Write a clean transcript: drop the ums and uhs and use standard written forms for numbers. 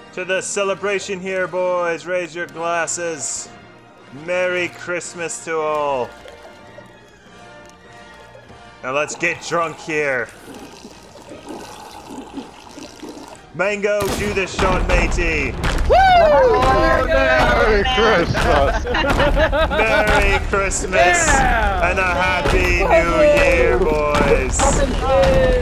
To the celebration here, boys. Raise your glasses. Merry Christmas to all. Now let's get drunk here. Mango, do the shot, matey. Woo! Merry Christmas! Merry Christmas and a Happy New Year, boys.